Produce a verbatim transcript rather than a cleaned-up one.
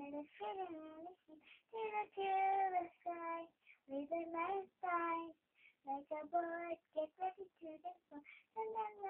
the feeling and listen to the to the sky. With a nice eyes, like a bird, get ready to the fall. And then